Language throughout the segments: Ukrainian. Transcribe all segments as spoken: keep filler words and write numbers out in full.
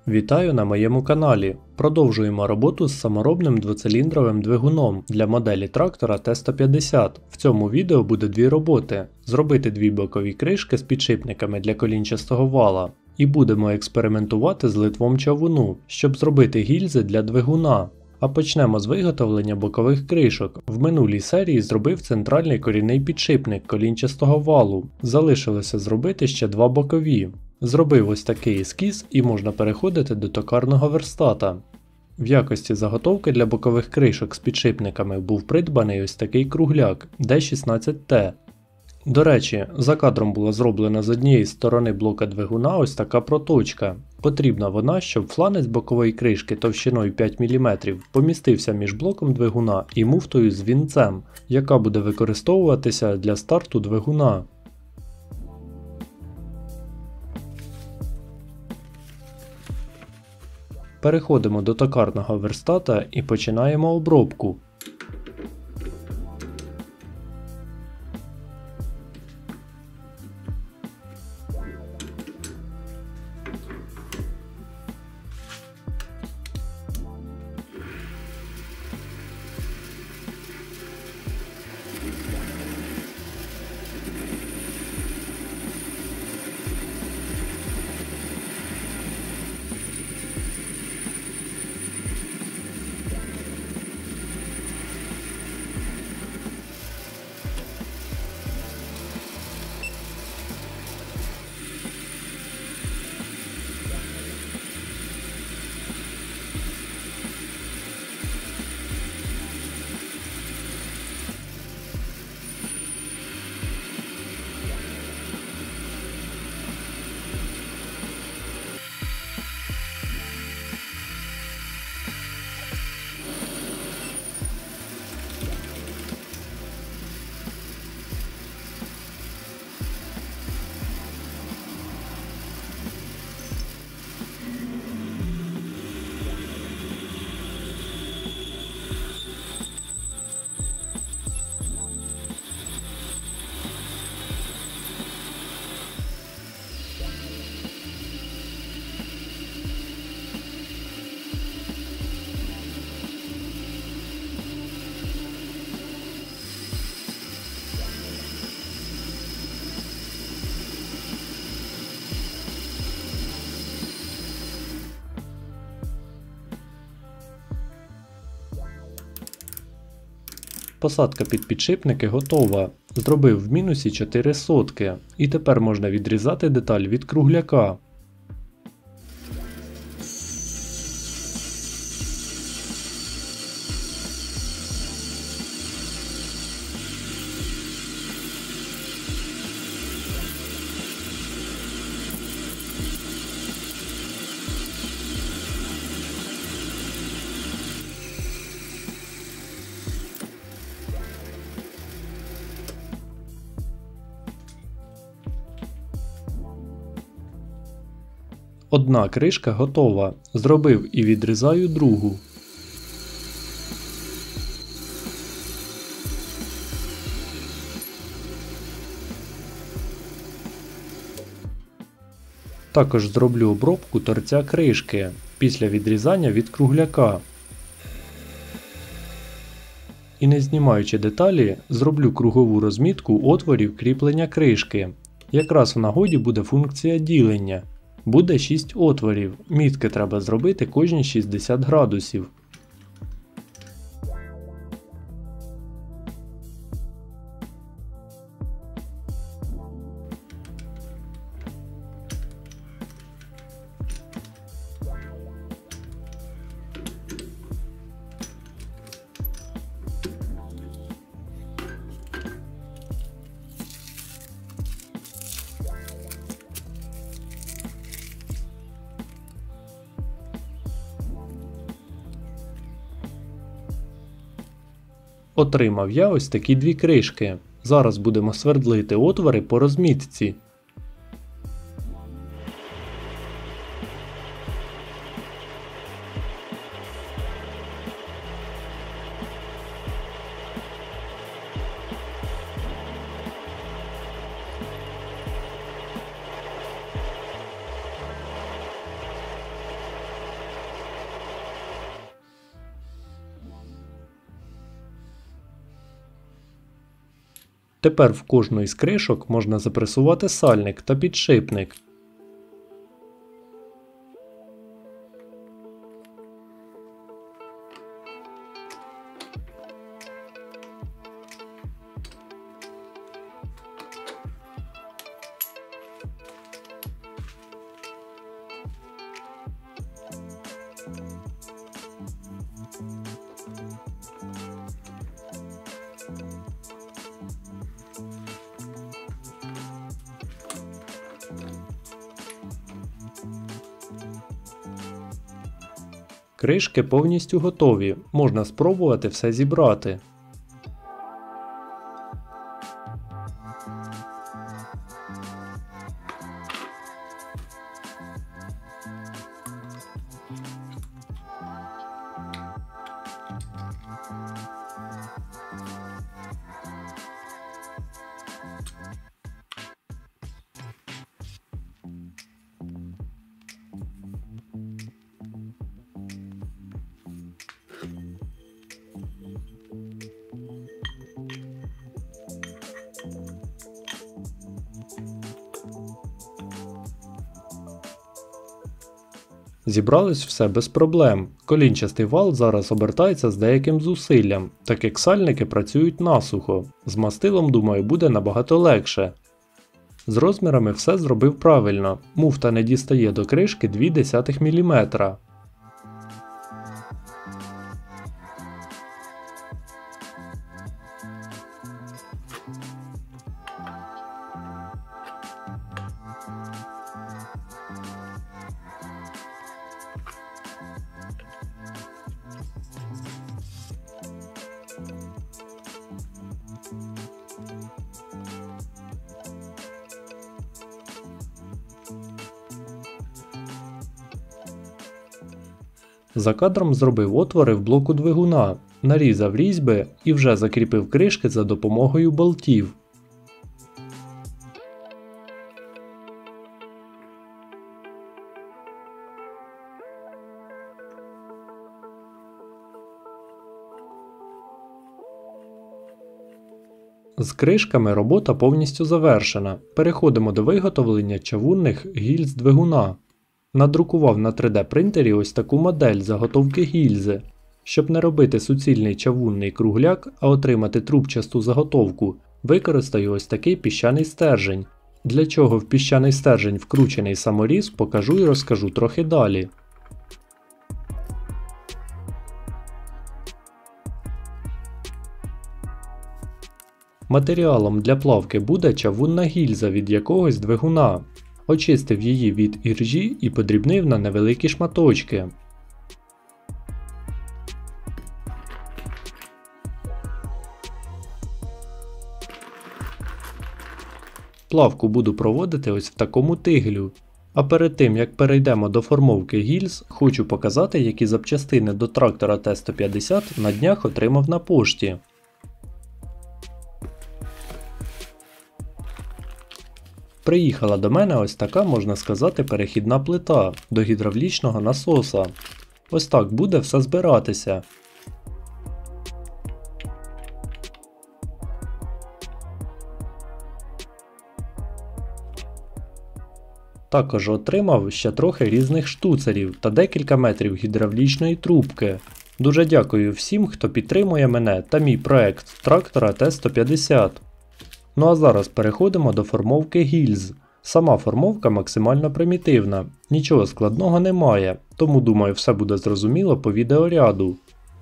Вітаю на моєму каналі. Продовжуємо роботу з саморобним двоциліндровим двигуном для моделі трактора Т сто п'ятдесят. В цьому відео буде дві роботи: зробити дві бокові кришки з підшипниками для колінчастого вала. І будемо експериментувати з литвом чавуну, щоб зробити гільзи для двигуна. А почнемо з виготовлення бокових кришок. В минулій серії зробив центральний корінний підшипник колінчастого валу. Залишилося зробити ще два бокові. Зробив ось такий ескіз і можна переходити до токарного верстата. В якості заготовки для бокових кришок з підшипниками був придбаний ось такий кругляк Д шістнадцять Т. До речі, за кадром була зроблена з однієї сторони блока двигуна ось така проточка. Потрібна вона, щоб фланець бокової кришки товщиною п'ять міліметрів помістився між блоком двигуна і муфтою з вінцем, яка буде використовуватися для старту двигуна. Переходимо до токарного верстата і починаємо обробку. Посадка під підшипники готова. Зробив в мінусі чотири сотки. І тепер можна відрізати деталь від кругляка. Одна кришка готова. Зробив і відрізаю другу. Також зроблю обробку торця кришки після відрізання від кругляка. І не знімаючи деталі, зроблю кругову розмітку отворів кріплення кришки. Якраз в нагоді буде функція ділення. Буде шість отворів, мітки треба зробити кожні шістдесят градусів. Отримав я ось такі дві кришки. Зараз будемо свердлити отвори по розмітці. Тепер в кожну із кришок можна запресувати сальник та підшипник. Кришки повністю готові, можна спробувати все зібрати. Зібралось все без проблем. Колінчастий вал зараз обертається з деяким зусиллям, так як сальники працюють насухо. З мастилом, думаю, буде набагато легше. З розмірами все зробив правильно. Муфта не дістає до кришки дві десятих міліметра. За кадром зробив отвори в блоку двигуна, нарізав різьби і вже закріпив кришки за допомогою болтів. З кришками робота повністю завершена. Переходимо до виготовлення чавунних гільз двигуна. Надрукував на три де принтері ось таку модель заготовки гільзи. Щоб не робити суцільний чавунний кругляк, а отримати трубчасту заготовку, використаю ось такий піщаний стержень. Для чого в піщаний стержень вкручений саморіз, покажу і розкажу трохи далі. Матеріалом для плавки буде чавунна гільза від якогось двигуна. Очистив її від іржі і подрібнив на невеликі шматочки. Плавку буду проводити ось в такому тиглю. А перед тим як перейдемо до формовки гільз, хочу показати, які запчастини до трактора Т сто п'ятдесят на днях отримав на пошті. Приїхала до мене ось така, можна сказати, перехідна плита до гідравлічного насоса. Ось так буде все збиратися. Також отримав ще трохи різних штуцерів та декілька метрів гідравлічної трубки. Дуже дякую всім, хто підтримує мене та мій проект трактора Т сто п'ятдесят. Ну а зараз переходимо до формовки гільз. Сама формовка максимально примітивна, нічого складного немає, тому думаю все буде зрозуміло по відеоряду.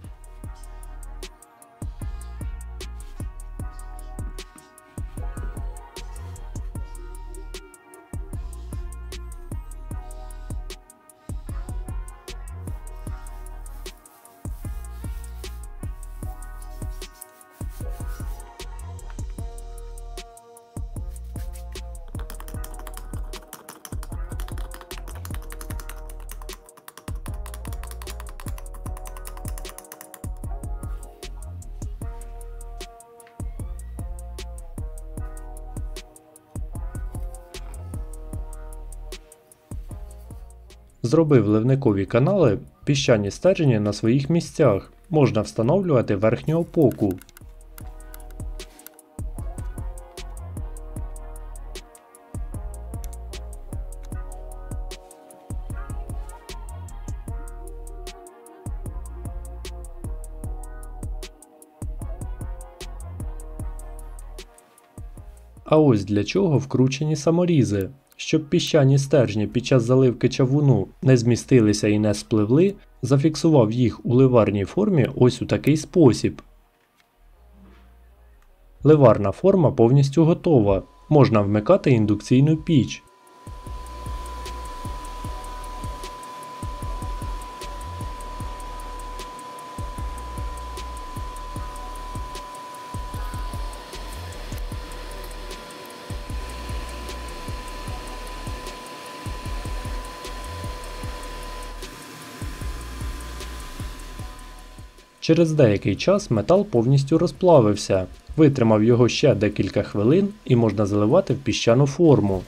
Зробив ливникові канали, піщані стержені на своїх місцях, можна встановлювати верхню опоку. А ось для чого вкручені саморізи. Щоб піщані стержні під час заливки чавуну не змістилися і не спливли, зафіксував їх у ливарній формі ось у такий спосіб. Ливарна форма повністю готова. Можна вмикати індукційну піч. Через деякий час метал повністю розплавився, витримав його ще декілька хвилин і можна заливати в піщану форму.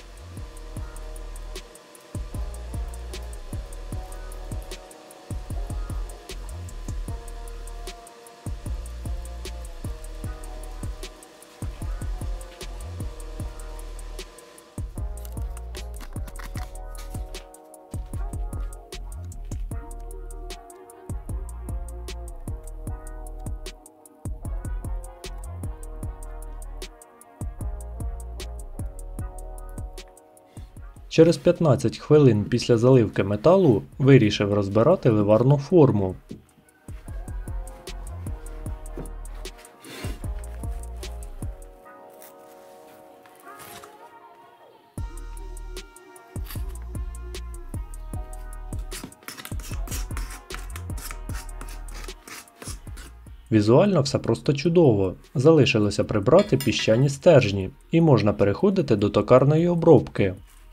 Через п'ятнадцять хвилин після заливки металу вирішив розбирати ливарну форму. Візуально все просто чудово. Залишилося прибрати піщані стержні і можна переходити до токарної обробки.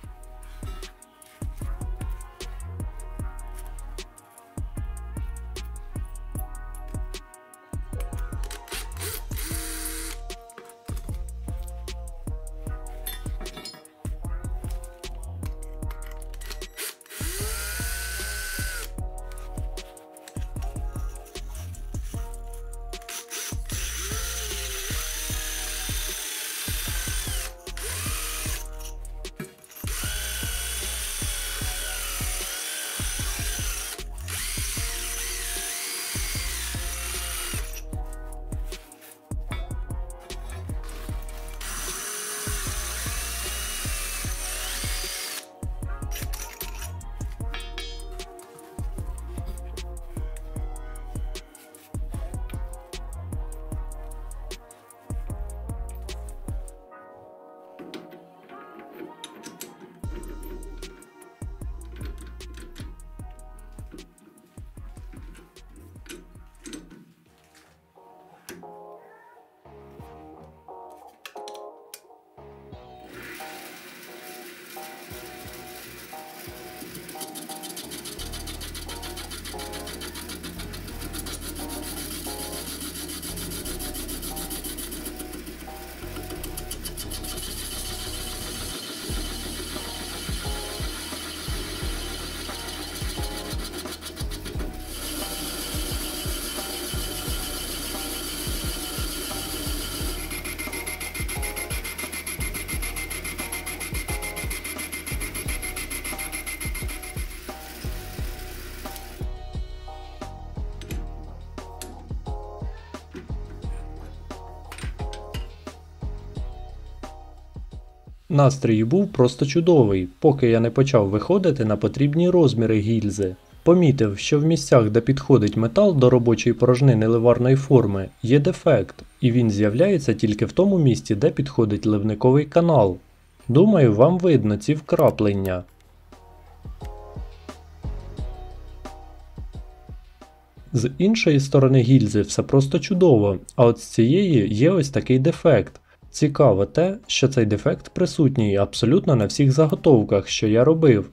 Настрій був просто чудовий, поки я не почав виходити на потрібні розміри гільзи. Помітив, що в місцях, де підходить метал до робочої порожнини ливарної форми, є дефект, і він з'являється тільки в тому місці, де підходить ливниковий канал. Думаю, вам видно ці вкраплення. З іншої сторони гільзи все просто чудово, а от з цієї є ось такий дефект. Цікаво те, що цей дефект присутній абсолютно на всіх заготовках, що я робив.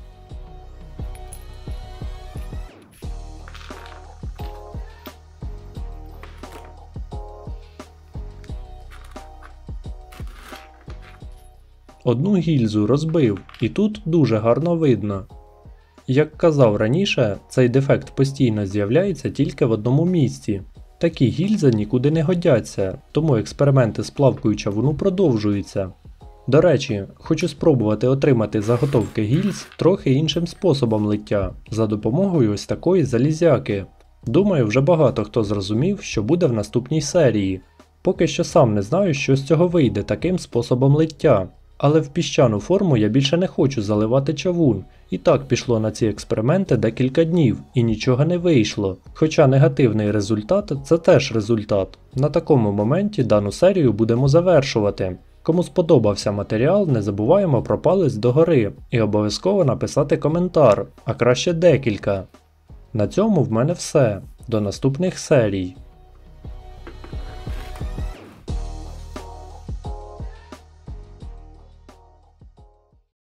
Одну гільзу розбив, і тут дуже гарно видно. Як казав раніше, цей дефект постійно з'являється тільки в одному місці. Такі гільзи нікуди не годяться, тому експерименти з плавкою чавуну продовжуються. До речі, хочу спробувати отримати заготовки гільз трохи іншим способом лиття, за допомогою ось такої залізяки. Думаю, вже багато хто зрозумів, що буде в наступній серії. Поки що сам не знаю, що з цього вийде таким способом лиття. Але в піщану форму я більше не хочу заливати чавун. І так пішло на ці експерименти декілька днів, і нічого не вийшло. Хоча негативний результат – це теж результат. На такому моменті дану серію будемо завершувати. Кому сподобався матеріал, не забуваємо про палець догори і обов'язково написати коментар, а краще декілька. На цьому в мене все. До наступних серій.